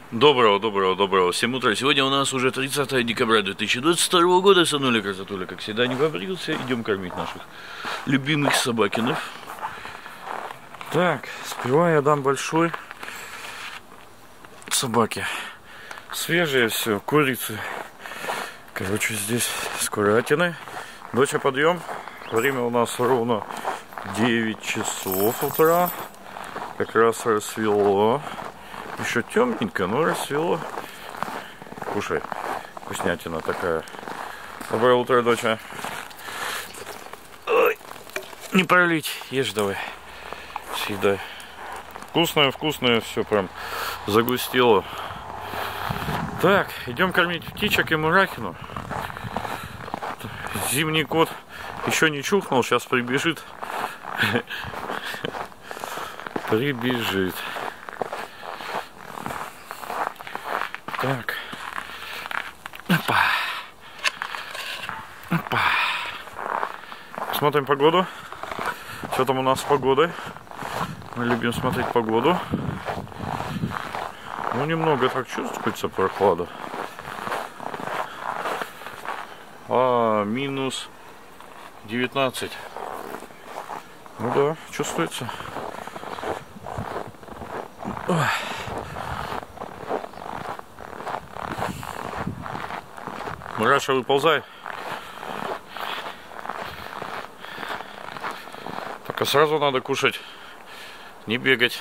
Доброго всем утра. Сегодня у нас уже 30 декабря 2022 года. Сынуля красотуля, как всегда, не побрился. Идем кормить наших любимых собакинов. Так, сперва я дам большой собаке. Свежее все, курицы. Короче, здесь с курятиной. Доча, подъем. Время у нас ровно 9 часов утра. Как раз рассвело. Еще темненько, но рассвело. Кушай, вкуснятина такая. Доброе утро, доча. Ой, не пролить, ешь давай. Съедай. Вкусное, все прям загустело. Так, идем кормить птичек и мурахину. Зимний кот еще не чухнул, сейчас прибежит. Прибежит. Так. Опа. Опа. Смотрим погоду. Что там у нас с погодой? Мы любим смотреть погоду. Ну, немного так чувствуется прохлада. Минус 19. Ну да, чувствуется. Ой. Мураша, выползай. Только сразу надо кушать, не бегать.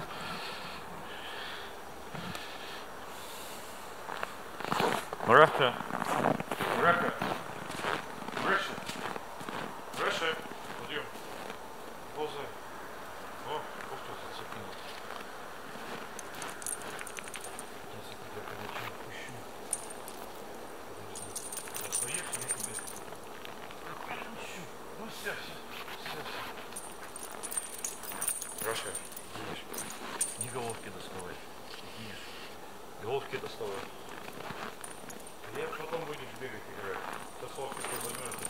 Мураша. Мураша. Мураша. Мураша. Подъем. Ползай. О, ух ты, зацепил. Сейчас я тебя когда-то отпущу. Ну все. Раша, ешь. Не головки доставай. Ешь. Головки доставай. Я потом будешь бегать играть. Сосовки позамерзнут.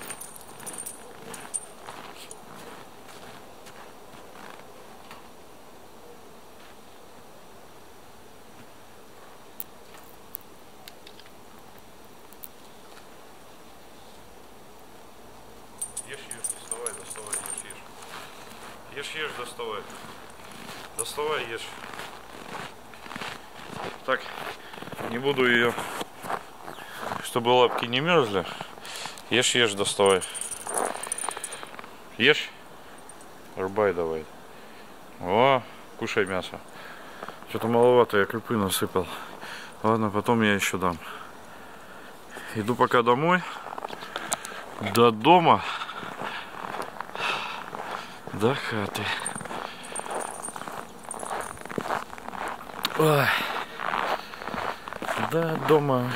Ешь, доставай. Доставай, ешь. Так, не буду ее, чтобы лапки не мерзли. Ешь, доставай. Ешь. Рубай давай. О, кушай мясо. Что-то маловато, я крупы насыпал. Ладно, потом я еще дам. Иду пока домой. До дома. До хаты. Ой. До дома.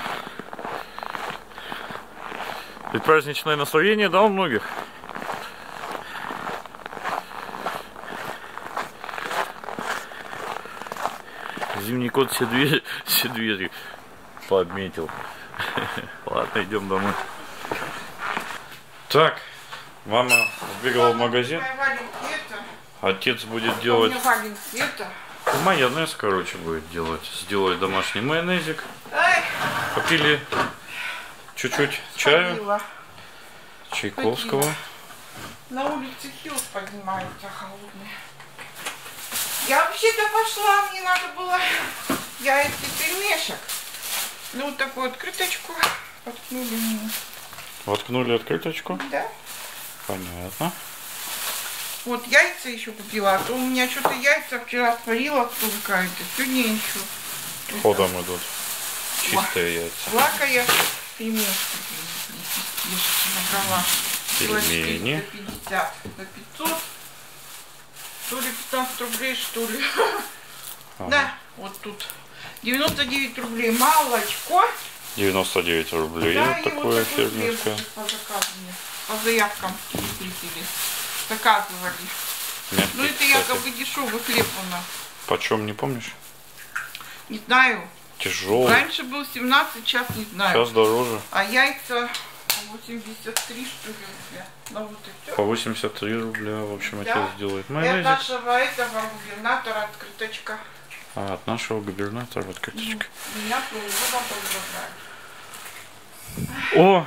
Предпраздничное настроение, да, у многих? Зимний кот все двери пообметил. Ладно, идем домой. Так, мама сбегала в магазин. Отец будет делать майонез, короче, будет делать. Сделать домашний майонезик. Попили чуть-чуть чаю. Чайковского. На улице Хилс поднимаются холодные. Я вообще-то пошла, мне надо было яйца пельмешек. Ну, вот такую открыточку воткнули мне. Воткнули открыточку? Да. Понятно. Вот яйца еще купила, а то у меня что-то яйца вчера сварила, кто какая-то, сегодня еще. Ходом идут. Чистые яйца. Лака я пельмешки набрала. Пельмени. 150 за 500. То ли 15 рублей, что ли. Ага. Да, вот тут 99 рублей молочко. 99 рублей. Да, вот такое вот фермерское. По заказам, по заявкам зрители заказывали. Мягкий, ну это якобы дешевый хлеб у нас. Почем, не помнишь? Не знаю. Тяжелый. Раньше был 17, сейчас не знаю. Сейчас дороже. А яйца 83, что ли, рубля. Ну, вот и все. По 83 рубля, в общем, да. отец делает Это майонезик. нашего этого губернатора открыточка. А от нашего губернатора вот карточка. Меня полгода поздравляют. О!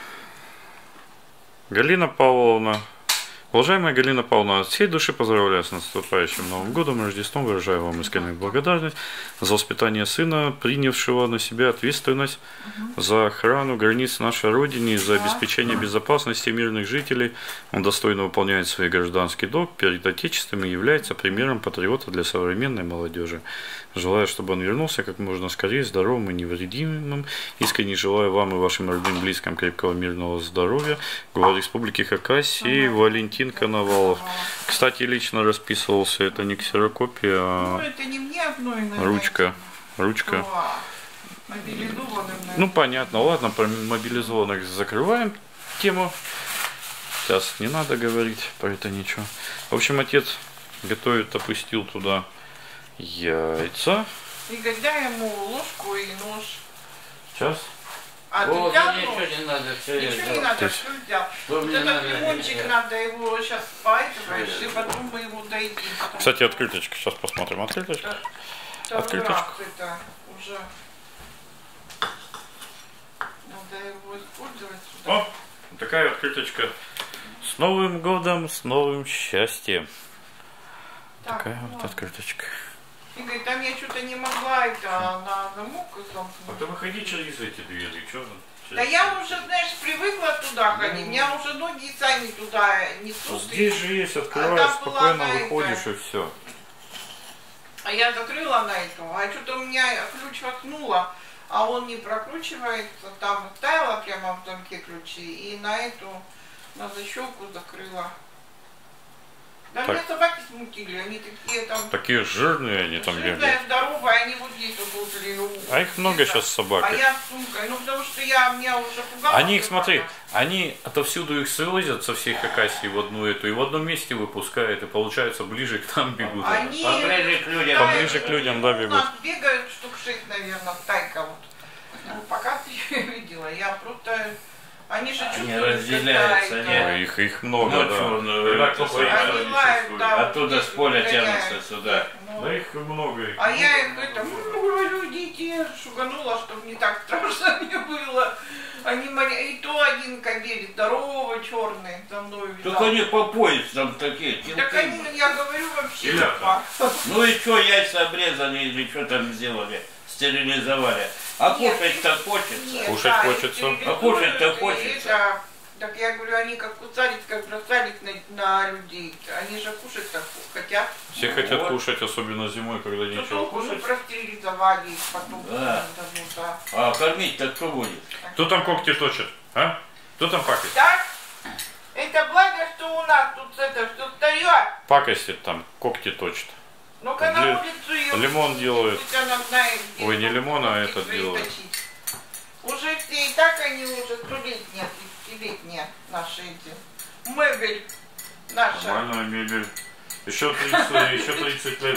Галина Павловна. Уважаемая Галина Павловна, от всей души поздравляю с наступающим Новым годом, Рождеством, выражаю вам искреннюю благодарность за воспитание сына, принявшего на себя ответственность за охрану границ нашей Родины и за обеспечение безопасности мирных жителей. Он достойно выполняет свой гражданский долг перед Отечеством и является примером патриота для современной молодежи. Желаю, чтобы он вернулся как можно скорее, здоровым и невредимым. Искренне желаю вам и вашим родным близким крепкого мирного здоровья. Глава Республики Хакасия Валентин Коновалов. Кстати, лично расписывался, это не ксерокопия, Ну, а это не мне одной, наверное. ручка. Мобилизованным, наверное. Ну, понятно, ладно, про мобилизованных закрываем тему. Сейчас не надо говорить про это ничего. В общем, отец готовит, опустил туда яйца. И когда ему ложку и нож. Сейчас. А О, ты взял мне нож? ничего не надо, все я Ничего не взял. надо, То есть- все взял. Что Вот мне этот надо? лимончик Я- надо его сейчас поэтовать, и потом мы его доедим. потому Кстати, что открыточка. Сейчас посмотрим. Открыточка. второй открыточку. раз это уже надо его использовать сюда. О, такая открыточка. С Новым годом, с новым счастьем. Так, Такая ну вот ладно. открыточка. Игорь, там я что-то не могла это на замок замкнуть. ты выходи через эти двери. Что? Да я уже, знаешь, привыкла туда ходить. У меня уже ноги сами туда несут. Здесь же есть, А открываешь, там была спокойно на выходишь это. и все. А я закрыла на эту, а что-то у меня ключ воткнула, а он не прокручивается. Там ставила прямо в замке ключи и на эту, на защелку закрыла. Да Так. мне собаки смутили, они такие там Такие жирные они там жирные, бегают. здоровые, они вот здесь вот возле. А их много Это. сейчас собак. А я с сумкой, ну потому что меня уже пугало. Они их, что смотри, как-то. они отовсюду их свозят со всей Хакасии в одну эту, и в одном месте выпускают, и получается ближе к нам бегут. Они Поближе к людям. Поближе к людям, да, у бегут. нас бегают штук 6, наверное, стайка вот. Ну, пока ты видела, я просто... Они же Они чувствуют, разделяются, когда они- это- Ой, их много, Ну, да. чё, ну, Когда это кто самое. боится, Они они лают, чувствуют. да. Оттуда с поля тянутся сюда. Ну, Да их много. Их а я их много, это, много. люди, шуганула, чтобы не так страшно мне было. Они и то один кобель здоровый, черный, за мной Только вязал. они по пояс там такие. Так тинты. они, я говорю, вообще Илья, тупо. Ну и что, яйца обрезали или что там сделали? Стерилизовали. А Нет, кушать-то хочется. Нет, Кушать да, хочется. их стерилизуют, А кушать-то и хочется. это, так я говорю, они как кусались, как бросались на людей. Они же кушать-то хотят. Все хотят Вот. кушать, особенно зимой, когда Ну, нечего толку, ну, кушать. простерилизовали их потом. Да. Ну, да. А кормить-то кто будет? Кто там когти точит? А? Кто там пакостит? Так, это благо, что у нас тут это все встает. Пакостит там, когти точит. Ну-ка на Где улицу ее. лимон делают. Пусть она знает, где Ой, не тут лимон, а когти этот свои делают. точить. Уже все, и так они уже 100-летние, 30-летние наши эти. Мебель наша. Нормальная мебель. Еще 30 лет.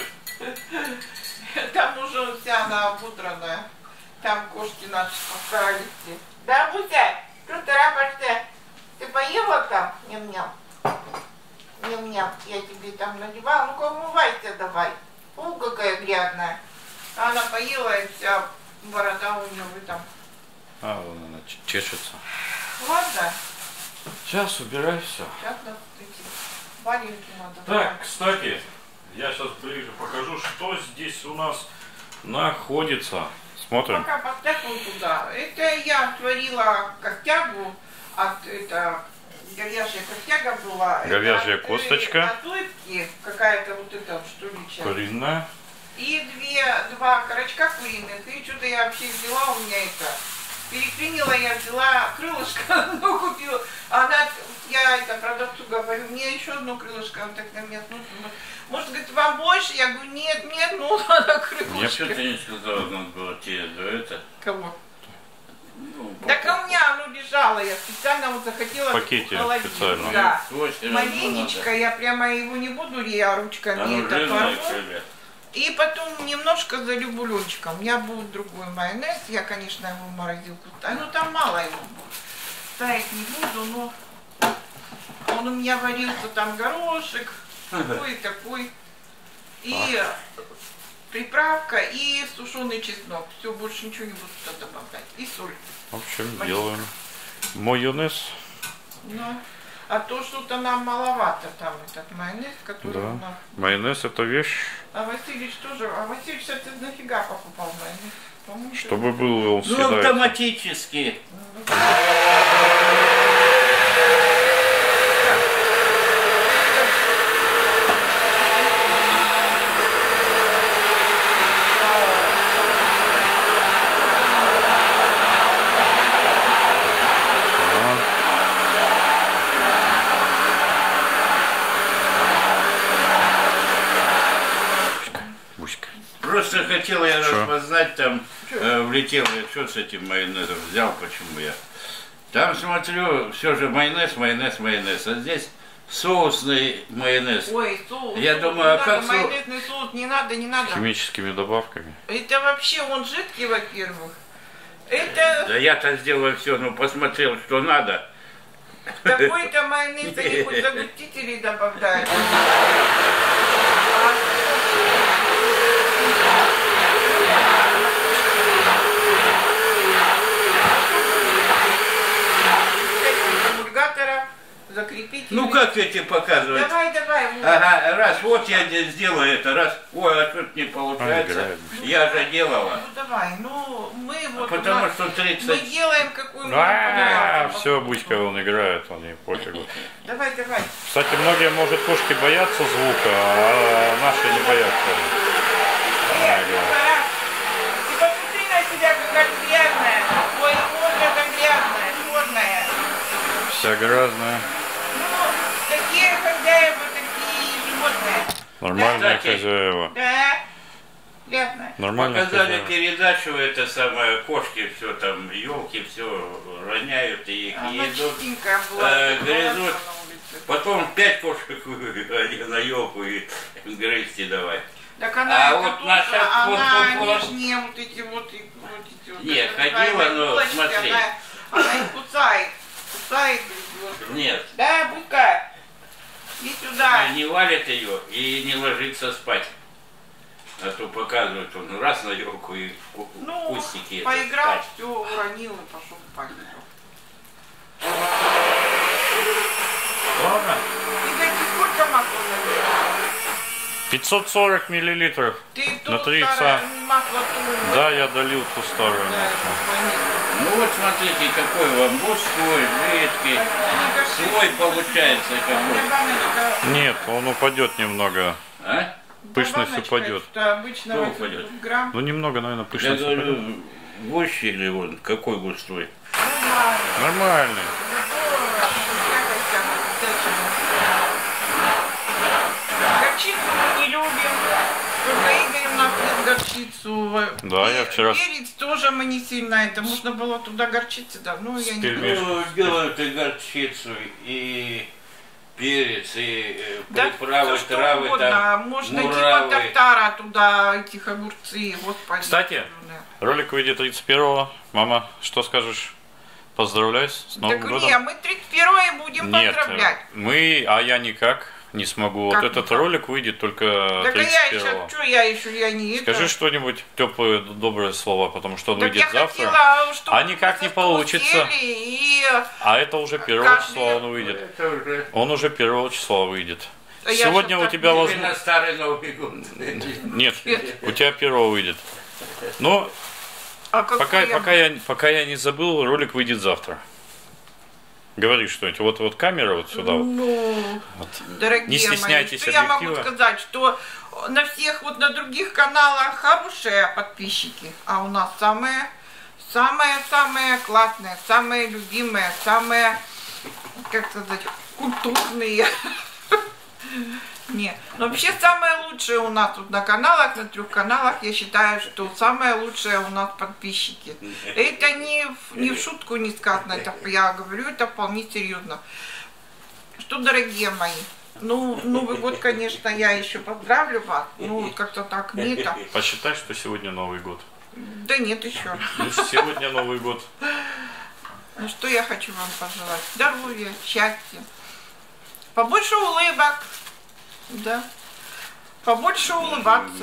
Там уже вся она обудранная. Там кошки наши постарались все. Да, Буся, что ты рапошься? Ты поела там? Ням-ням. Ням-ням. Я тебе там надевала. Ну-ка, умывайся давай. О, какая грязная. А она поела, и вся борода у нее в этом. А, вон она чешется. Ладно, Сейчас убирай все. сейчас нас эти валенки надо. Так, кстати, я сейчас ближе покажу, что здесь у нас находится. Смотрим. Пока поставь он туда. Это я сварила костягу от это говяжья костяга была. Это Говяжья от, косточка. От рыбки какая-то вот эта штулича. Куриная. И два корочка куриных. И что-то я вообще взяла у меня это. Переклинила, я взяла крылышко, одно купила. Она, я это продавцу говорю, мне еще одно крылышко, он так на меня смотрит. Может, говорит, вам больше? Я говорю, нет, ну надо крылышко. Что ты не сказала, надо было тебе до это? Кого? Ну, Так а у меня оно лежало, я специально вот захотела. В пакете в холодильник, специально. Да. Очень Маленечко, я прямо его не буду я ручками Оно это жирное, порву. ребят. И потом немножко залью бульончиком. У меня будет другой майонез. Я, конечно, его в морозилку ставлю. Ну, там мало его будет. Ставить не буду, но он у меня варился, там горошек, такой и такой. И приправка и сушеный чеснок. Все, больше ничего не буду туда добавлять. И соль. В общем, делаем майонез. Ну, а то что-то нам маловато там этот майонез, который Да. у нас. Майонез это вещь, А Васильевич тоже. А Васильевич, ты нафига покупал майонез? По-моему, чтобы был, он Ну, съедается. автоматически. Буська. Просто хотел я Что? распознать, там влетел я, что с этим майонезом взял, почему я. Там смотрю, все же майонез, майонез, майонез. А здесь соусный майонез. Ой, соус. Я соус, думаю, не а надо, как майонезный соус не надо, не надо. Химическими добавками. Это вообще он жидкий, во-первых. Это Да я-то сделаю все, ну посмотрел, что надо. какой-то майонез, они хоть загустители добавляют. Эмульгаторов, закрепить. Ну как эти показывать? Давай, давай. вот. Ага, раз, вот я здесь сделаю это, раз, ой, а что-то не получается. играет. Я же делала. Ну давай, ну мы вот у Потому нас- что мы 30... делаем какую Все, Буська, он играет, он не пофигу. Давай, давай. Кстати, многие, может, кошки боятся звука, а наши не боятся. Ага, играет. Ты посмотри на себя, какая грязная. Ой, кожа грязная, черная. Вся грязная. Ну, такие хозяева, такие животные. Нормальная Кстати. хозяева. Да, грязная. Нормальная Показали хозяева. передачу, это самое, кошки все там, елки все роняют и их Она едут. чистенькая была. грызут. на улице. Потом 5 кошек вывели на елку и грызти давай. Так она, А это вот тоже, наша она вот. нижние вот эти вот, и вот эти вот. Не, так ходила, называемые но булочки, смотри. Она их кусает, грызет. Нет, Да, Буська, иди сюда. не валит ее и не ложится спать. А то показывают, он раз на елку и Ну, кустики. это, поиграл, спать. все, уронил и пошел спать. Ладно. Игорь, ты сколько масла налил? 540 миллилитров. Ты На тут 3 яйца. старое масло ту- Да, я долил ту старую. Да, это понятно. Ну вот смотрите, какой вам мужской, жидкий. Они горчицу- Свой получается какой. Баночка- Нет, он упадет немного. А? Пышность баночка, упадет. это обычно Что 800 упадет? грамм. Ну, немного, наверное, Я пышность упадет. говорю, гуще или он, какой густой? Нормально. Нормальный. Горчицу мы не любим. Только Игорь у нас ест горчицу. Да, я вчера- Перец тоже мы не сильно это. Можно было туда горчицы давно, я не пельмешками. люблю. Ну, делают и горчицу, и перец, и Да, приправы, всё, что травы, угодно. там, Можно муравы. типа тартара туда, этих огурцы, господи. Кстати, Да. ролик выйдет 31-го. Мама, что скажешь? Поздравляй с Новым Так годом. не, мы 31-е будем Нет, поздравлять. а я никак не смогу. Как Вот этот никак? ролик выйдет только Так а я еще, 31-го. что я не Скажи это. что-нибудь теплые, добрые слова, потому что он Так выйдет я завтра. хотела, чтобы А никак мы не за стол получится. сели и... А это уже 1 Каждый- числа он выйдет. Это уже Он уже 1 числа выйдет. А я Сегодня щас у так тебя не возможно... на старый Новый год. Нет, у тебя 1 выйдет. Но А какой пока я не забыл, ролик выйдет завтра. Говори что-нибудь. Вот камера вот сюда. Вот. Ну, Вот. дорогие Не стесняйтесь мои, что я могу объектива. сказать, что на всех вот на других каналах хорошие подписчики, а у нас самые классные, самые любимые, самые, как сказать, культурные. Нет, но вообще самые лучшие у нас тут на каналах, на 3 каналах, я считаю, что самые лучшие у нас подписчики. Это не в шутку не сказано, это я говорю, это вполне серьезно. Что, дорогие мои, ну, Новый год, конечно, я еще поздравлю вас, ну, вот как-то так, не это. Посчитай, что сегодня Новый год. Да нет еще. Ну, сегодня Новый год. Ну, что я хочу вам пожелать? Здоровья, счастья, побольше улыбок, да, побольше улыбаться,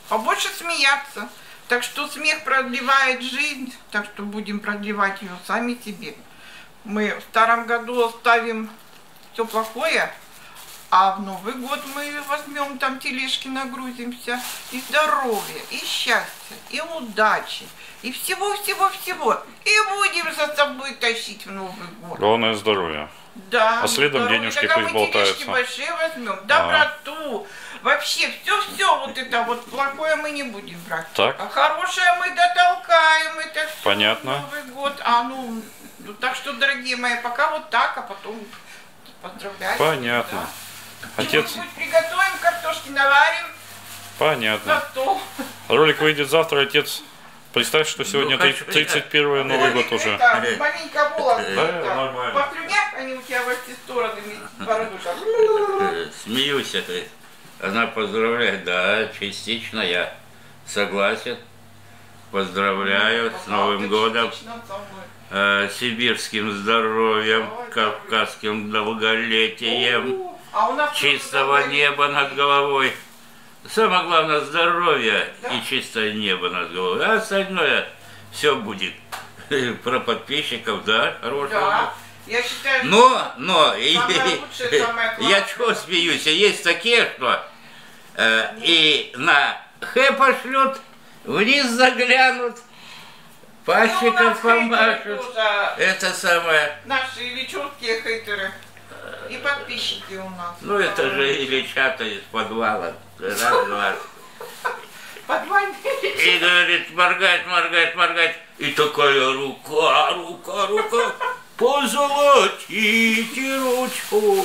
побольше смеяться. Так что смех продлевает жизнь, так что будем продлевать ее сами себе. Мы в старом году оставим все плохое, а в Новый год мы возьмем там тележки, нагрузимся, и здоровья, и счастья, и удачи, и всего-всего-всего. И будем за собой тащить в Новый год. Главное здоровье. Да. А следом здоровье. денежки Тогда пусть мы тележки болтаются. большие возьмем, доброту. Вообще, все вот это вот плохое мы не будем брать. Так. А хорошее мы дотолкаем, это все Понятно. Новый год. Ну, так что, дорогие мои, пока вот так, а потом поздравляю. Понятно. Да. Отец, Чего-нибудь приготовим, картошки наварим, понятно. готов. Ролик выйдет завтра, отец. Представь, что сегодня хочу 31 Новый год уже. Это, маленько волосы. Да, так. нормально. Послюнях они у тебя во все стороны, бороду так. Смеюсь это. Она поздравляет, да, частично я согласен. Поздравляю с Новым годом, сибирским здоровьем, кавказским долголетием, А у нас чистого неба над головой. Самое главное здоровье Да. и чистое небо над головой. А остальное все будет. Про подписчиков, да, хорошего. Да, я считаю, Но Самое лучшее, самое классное. я чего смеюсь? Есть такие, что и на Х пошлют, вниз заглянут, пальчиком помашут. Это самое. Наши или чуткие хейтеры и подписчики у нас. Ну это же или чата из подвала. Раз, два. Подвальные. И говорит, моргать. И такая рука. Позолотите ручку.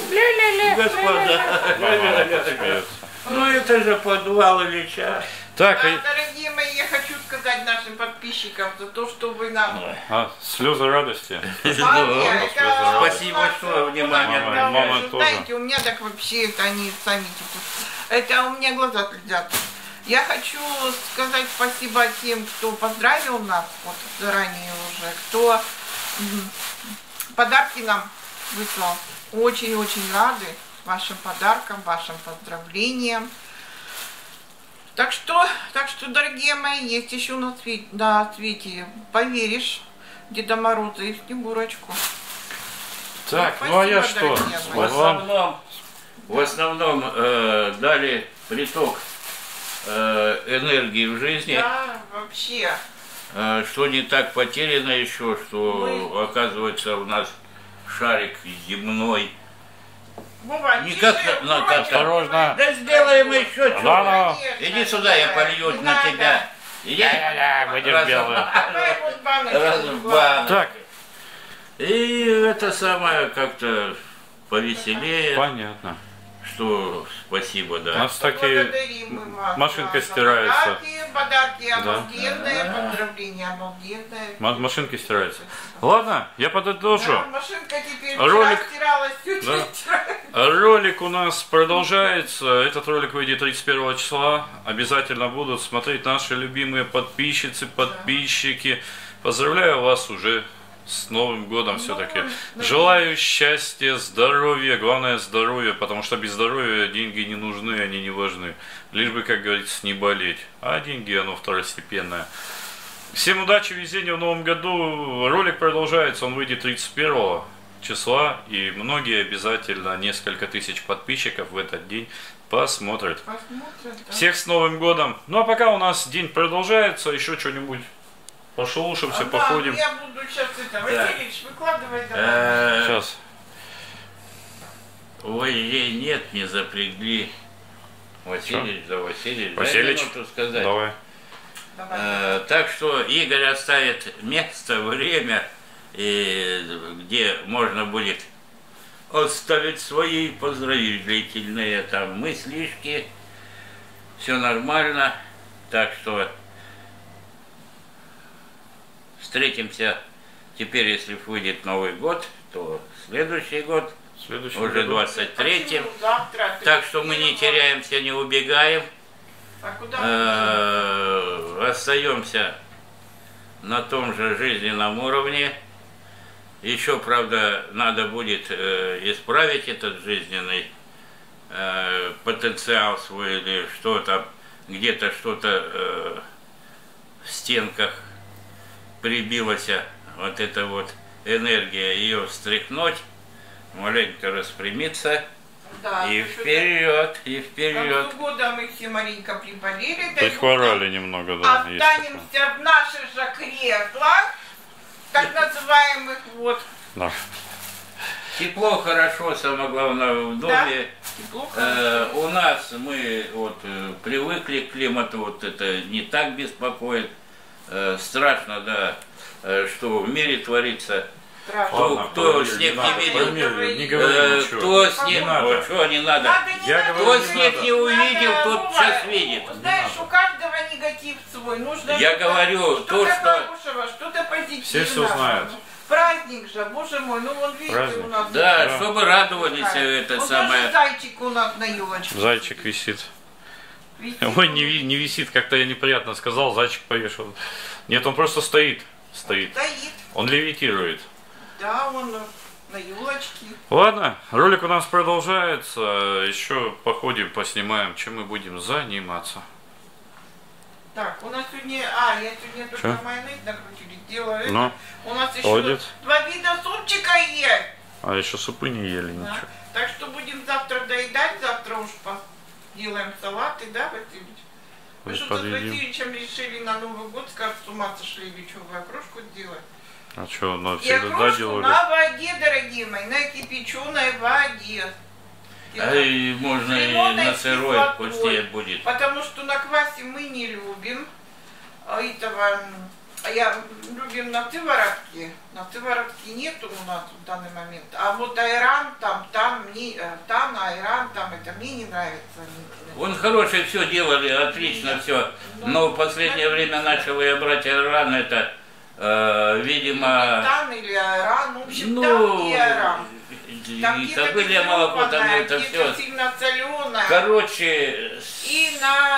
Господа. Ну это же подвал или чат. Так, Да, дорогие мои, я хочу сказать нашим подписчикам за то, что вы нам... слезы радости. Спасибо, что внимание. Мама тоже. Знаете, у меня так вообще, это они сами это у меня глаза слезят. Я хочу сказать спасибо тем, кто поздравил нас, вот заранее уже, кто подарки нам выслал. Очень-очень рады вашим подаркам, вашим поздравлениям. Так что, дорогие мои, есть еще на свете, поверишь, Деда Мороза и Снегурочку. Так, Спасибо, ну а я что? дорогие мои. В основном дали приток энергии в жизни, Да, вообще. что не так потеряно еще, что оказывается у нас шарик земной. Вова, Никак тише, на- громче осторожно. говори. Да сделаем еще Да, что-то. ну. Иди сюда, я полью Не на надо. тебя. Иди. будешь белую. Давай вот баночку. Разбан. Так, И это самое как-то повеселее, понятно. что спасибо, У да. нас такие... Благодарим мы вас, машинка за стирается. Подарки обалденные, поздравления обалденные. Машинки стираются. Ладно, я подытожу. Да, машинка теперь Ролик. вчера стиралась, сегодня Да. стирается. Ролик у нас продолжается. Этот ролик выйдет 31 числа. Обязательно будут смотреть наши любимые подписчицы, подписчики. Поздравляю вас уже с Новым годом все-таки. Желаю счастья, здоровья. Главное здоровье, потому что без здоровья деньги не нужны, они не важны. Лишь бы, как говорится, не болеть. А деньги, оно второстепенное. Всем удачи, везения в Новом году. Ролик продолжается, он выйдет 31 числа. И многие обязательно, несколько тысяч подписчиков в этот день посмотрят. Посмотрим, да. Всех с Новым годом. Ну а пока у нас день продолжается, еще что-нибудь пошелушимся, Да, походим. я буду сейчас Васильевич, выкладывай давай. Сейчас. Ой, ей нет, не запрягли. Васильевич, да, Васильевич. Дай Васильевич, минуту сказать. давай. Давай. Так что Игорь оставит место, время, где можно будет оставить свои поздравительные там мыслишки. Все нормально. Так что встретимся теперь, если выйдет Новый год, то следующий год, Следующий уже году. 23-м. Почему завтра? Так что мы не теряемся, не убегаем. А куда мы Остаемся на том же жизненном уровне. Еще, правда, надо будет исправить этот жизненный потенциал свой или что-то где-то что-то в стенках прибилась, вот эта вот энергия, ее встряхнуть, маленько распрямиться. Да, И вперед, и К вперед. концу года мы все маленько приболели. Прихворали немного, да. есть такое. Останемся в наших же креслах, так называемых, вот. Да. Тепло, хорошо, самое главное, в доме. Тепло, У нас мы вот привыкли к климату, вот это не так беспокоит. Страшно, да, что в мире творится. страшно. Ладно, Кто Павел, снег не надо, не видел? Павел, не говори ничего. Кто снег, Не надо. что не надо? Надо не Я надо говорю, Кто говорить. снег не увидел, Надо, тот Вова, сейчас видит. Знаешь, у каждого негатив свой. Нужно Я говорю, то, что-то что- хорошего, что-то позитивного. Все знают. Праздник же, боже мой, ну вон видите, Праздник. у нас... Да, Да. чтобы радовались, это вот самое. даже зайчик у нас на елочке. Зайчик висит. Висит. Ой, не висит, как-то я неприятно сказал, зайчик повешен. Нет, он просто стоит. Стоит. Стоит. Он левитирует. Да, он на елочке. Ладно, ролик у нас продолжается. Еще походим, поснимаем, чем мы будем заниматься. Так, у нас сегодня... я сегодня только Чё? майонез накрутили, делаю. Ну, У нас еще молодец. 2 вида супчика есть. А еще супы не ели, Да. ничего. Так что будем завтра доедать, завтра уж делаем салаты, да, Васильевич? Вы Вот что-то с подъедим. Васильевичем решили на Новый год, скажут, с ума сошли, вечевую окрошку делать. А что, ну И всегда окрошку делали. на воде, дорогие мои, на кипяченой воде. Ай, можно и Лимонной на сырой кислотой. вкуснее будет. Потому что на квасе мы не любим. Любим на сыворотке. На сыворотке нету у нас в данный момент. А вот айран там айран там, это мне не нравится. Он хорошее все делали, отлично все. Но в последнее время начал я брать айран, это, видимо, Там или айран, в общем, там ну, и айран. Там и где-то кобылье молоко, там газированное, это где-то все. сильно соленое. Короче, И на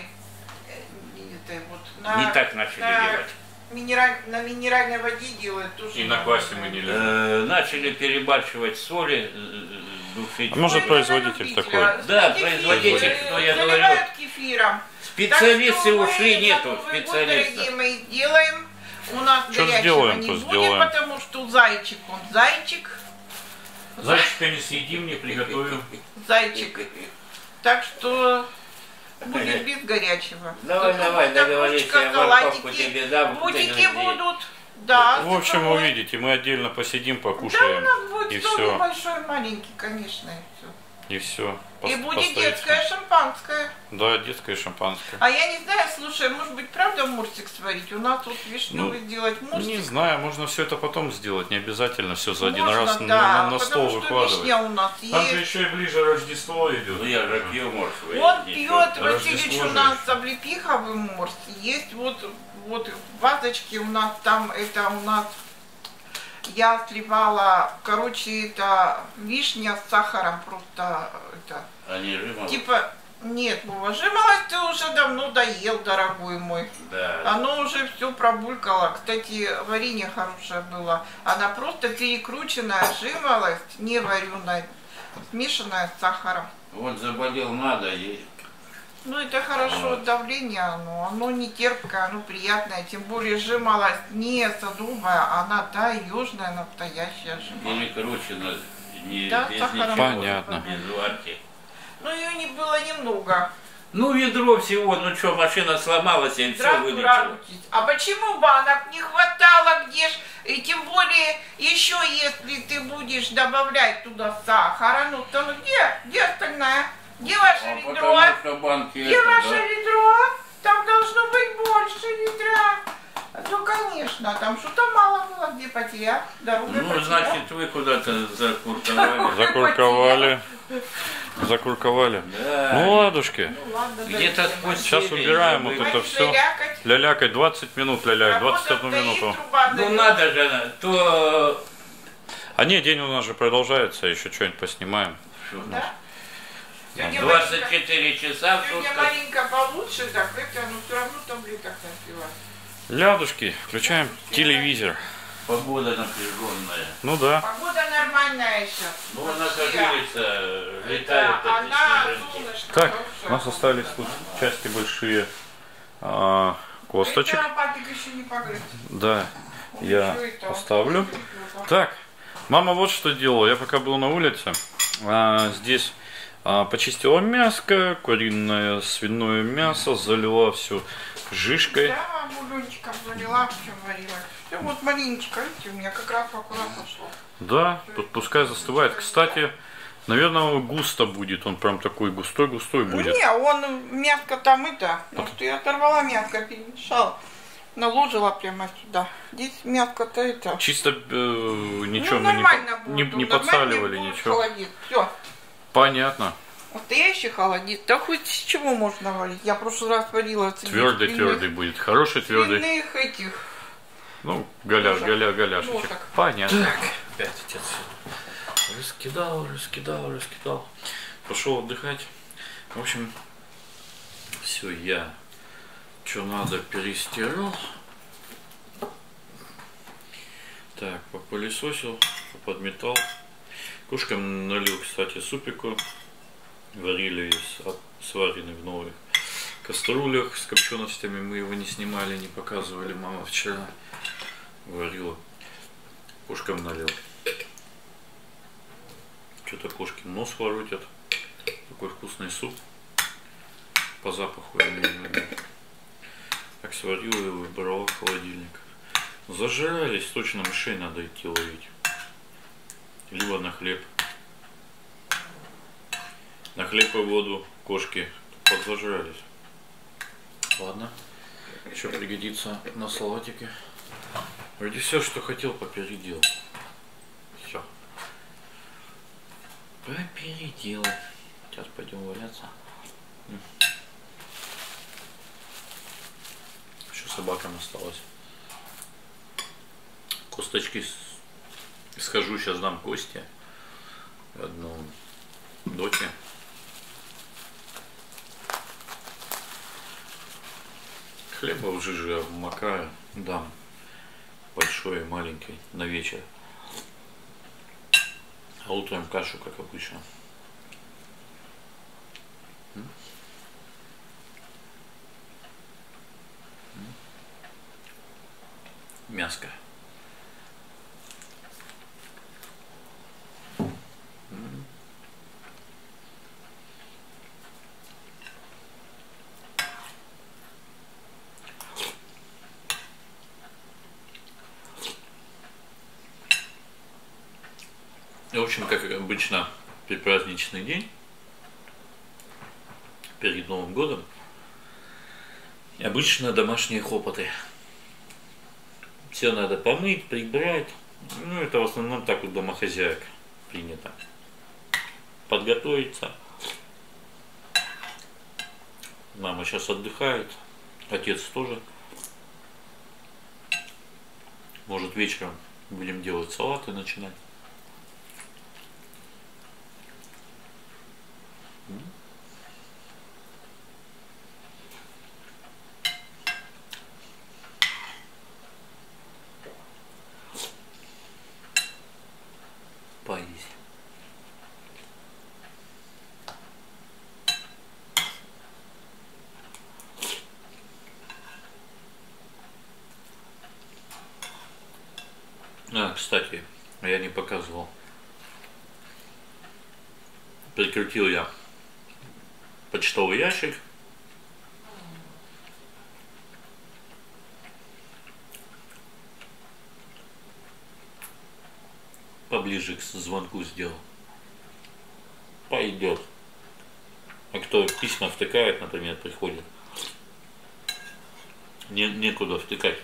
не так начали делать. На минеральной воде делают тоже. И на квасе мы не любим. Начали перебарщивать соли, душить. А может, Ой, производитель любителя. такой? Да, Кефир, производитель, что я говорю. заливают кефиром. Специалисты Так что мы ушли, на нету Новый год, специалистов. дорогие мои, делаем. У нас Чё горячего сделаем, не то будет, сделаем. потому что зайчик, он зайчик. Зайчика не съедим, не приготовим. Зайчик. Так что будет без горячего. Давай, Только давай, будет договорись, окрошка, я морковку салатики, тебе дам. ты Бутики гляди. будут. Да. В общем, цифровой. увидите, мы отдельно посидим, Да, у покушаем. нас будет И стол все. большой, маленький, конечно, и все. И все. И будет детское шампанское. Да, детское шампанское. А я не знаю, слушай, может быть, правда мурсик сварить? У нас тут вишневый сделать мурсик. Не знаю, можно все это потом сделать, не обязательно все за один Можно, раз да, на стол потому что выкладывать. вишня у нас Там же есть. еще и ближе Рождество идет. Ну я же пью, может, вы. Он ничего. пьет, Васильевич, Рождество у же нас еще. облепиховый морс. Есть вот в вазочке у нас там, это у нас, я сливала, короче, это вишня с сахаром просто, это, Они жимолость. типа, нет, Вова, жимолость ты уже давно доел, дорогой мой. Да. Оно уже все пробулькало. Кстати, варенье хорошее было. Она просто перекрученная жимолость, не вареная, смешанная с сахаром. Вот заболел надо и Ну, это хорошо, давление оно не терпкое, оно приятное. Тем более жимолость не садовая, она южная, настоящая жимолость. перекручено, не Да, без сахаром. ничего, Понятно. без варки. Ну, ее не было немного. Ну, ведро всего, ну что, машина сломалась, и все Здравствуй, вылетело. радуйтесь. А почему банок не хватало, где ж, и тем более, еще если ты будешь добавлять туда сахара, ну, то где остальная? Где ваше А ведро? потому что банки Где это, ваше да. ведро? Там должно быть больше ведра. Ну, конечно, там что-то мало было, где потерял. Дорогой Ну, потерял. значит, вы куда-то закурковали. Закурковали. Закурковали. Да. Ну, ладушки. Ну, ладно, Где-то дорогие мои. спустили. Сейчас убираем вот забыли. это Хватит все. лялякать. Лялякать 20 минут, ляляк, Работа 21 стоит, минуту. труба Ну, зовет. надо же, то... А не, день у нас же продолжается, еще что-нибудь поснимаем. Да? Сегодня 24 часа в Сегодня сутках. маленько получше, так это, но все равно таблеток напила. Лядушки, включаем телевизор. Погода напряженная. Ну да. Погода нормальная сейчас. Ну, она, как говорится, летает Она, эти снежинки. солнышко. Так, то у всё. нас остались тут части большие косточек. Это папик еще не погрыз. Да, я Ещё это. оставлю. Так, мама вот что делала. Я пока был на улице, здесь почистила мяско, куриное, свиное мясо, залила все жишкой. Да, бульончиком залила, все варила. Все, вот Мариночка, видите, у меня как раз аккуратно шло. Да, тут пускай застывает. Кстати, наверное, густо будет. Он прям такой густой-густой будет. Не, он мягко там это, ну что я оторвала мягко, перемешала, наложила прямо сюда. Здесь мягко-то это. Чисто ничего Ну, мы нормально не будет, подсаливали, нормальный будет ничего. холодец. Все, Понятно. настоящий холодец. Да хоть с чего можно варить? Я в прошлый раз варила Твердый будет. Хороший твердый. свиных этих. Ну, голяшечек. Ножек. Понятно. Так, опять отец раскидал. Пошел отдыхать. В общем, все, я что надо перестирал. Так, попылесосил, подметал. Кошкам налил, кстати, супику. Варили сваренный в новых кастрюлях с копченостями. Мы его не снимали, не показывали. Мама вчера варила. Кошкам налил. Что-то кошки нос воротят. Такой вкусный суп. По запаху я имею в виду. Так сварила и выбрала в холодильник. Зажрались, точно мышей надо идти ловить. Либо на хлеб. На хлеб и воду кошки подзажрались. Ладно. Еще пригодится на салатике. Вроде все, что хотел, попередел. Все. Попередел. Сейчас пойдем валяться. Еще собакам осталось. Косточки схожу, сейчас дам кости. Одну доте. Хлеба в жиже обмакаю, дам большой и маленький на вечер. А утром кашу, как обычно. Мяско. В общем, как обычно, предпраздничный день, перед Новым годом, обычно домашние хлопоты. Все надо помыть, прибрать. Ну, это в основном так у домохозяек принято. Подготовиться. Мама сейчас отдыхает, отец тоже. Может, вечером будем делать салаты, начинать. Поесть. Кстати, я не показывал. Прикрутил я почтовый ящик. Поближе к звонку сделал. Пойдет. А кто письма втыкает, например, приходит. Некуда втыкать.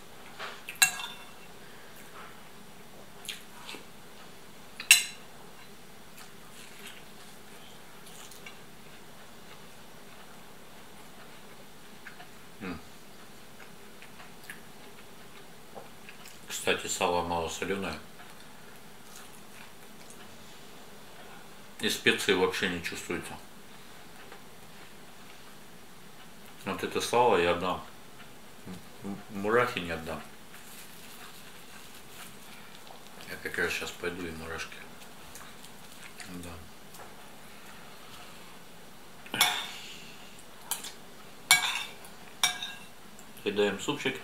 Кстати, сало малосоленое. И специи вообще не чувствуется. Вот это сало я отдам. Мурахи не отдам. Я как раз сейчас пойду и мурашки. Да. Съедаем супчик,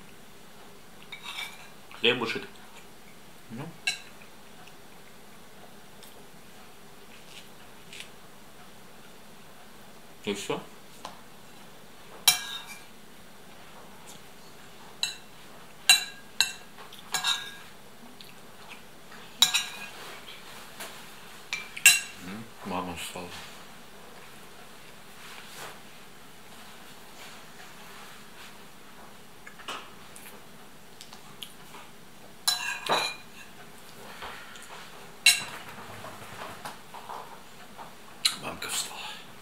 хлебушек. Ну. И все. Мама встала. Мамка встала.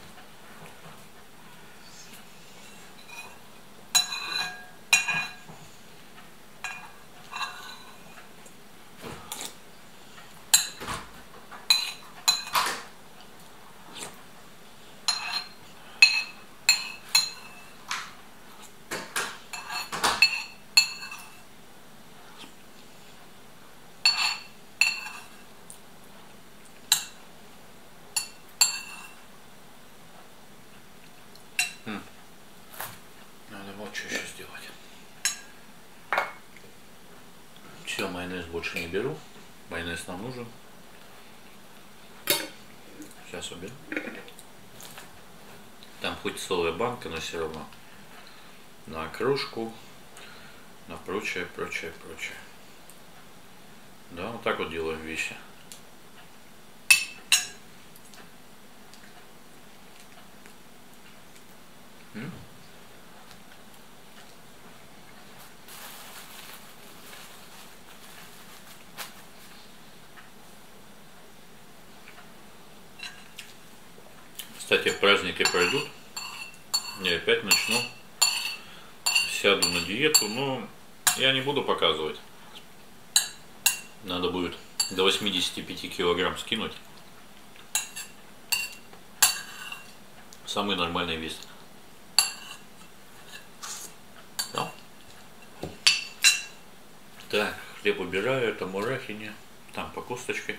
Надо вот что еще сделать. Все, майонез больше не беру. Майонез нам нужен. Сейчас уберу. Там хоть целая банка, но все равно. На кружку, на прочее, прочее, прочее. Да, вот так вот делаем вещи. Кстати, праздники пройдут. Я опять начну. Сяду на диету, но я не буду показывать. Надо будет до 85 килограмм скинуть. Самый нормальный вес. Да? Так, хлеб убираю, это мурахи, там по косточке.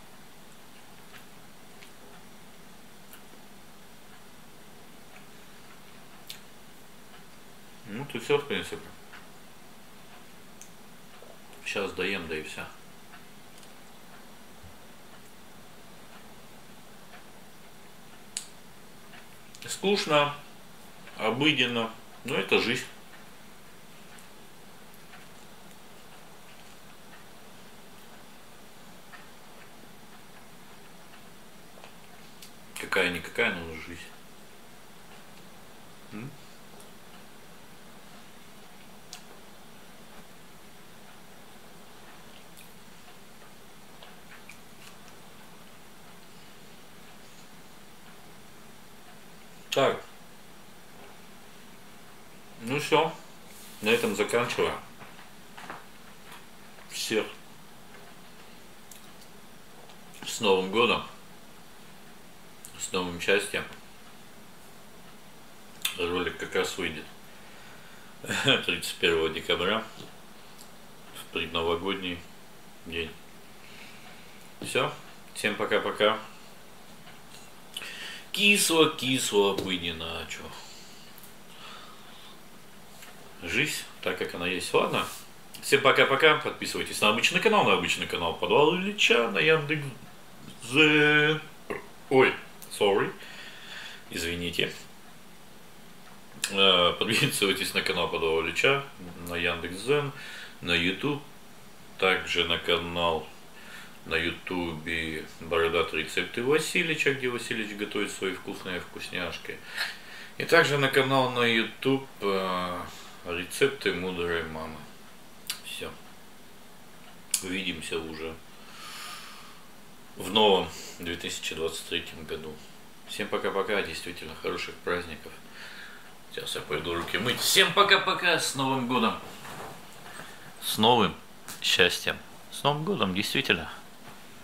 Ну, тут все, в принципе. Сейчас доем, да и все. Скучно, обыденно, но это жизнь. Какая-никакая, но жизнь. Так, ну все, на этом заканчиваю. Всех с Новым годом, с новым счастьем. Ролик как раз выйдет 31 декабря, в предновогодний день. Все, всем пока-пока. Кисло обыденно, а чё? Жизнь, так как она есть. Ладно. Всем пока-пока. Подписывайтесь на обычный канал Подвал Ильича, на Яндекс.Зен. Ой, sorry. Извините. Подписывайтесь на канал Подвал Ильича, на Яндекс.Зен, на YouTube. Также на канал на ютубе Бородатые рецепты Васильича, где Васильич готовит свои вкусные вкусняшки. И также на канал на YouTube Рецепты мудрой мамы. Все. Увидимся уже в новом 2023 году. Всем пока-пока, действительно хороших праздников. Сейчас я пойду руки мыть. Всем пока-пока, с Новым годом. С новым счастьем. С Новым годом, действительно.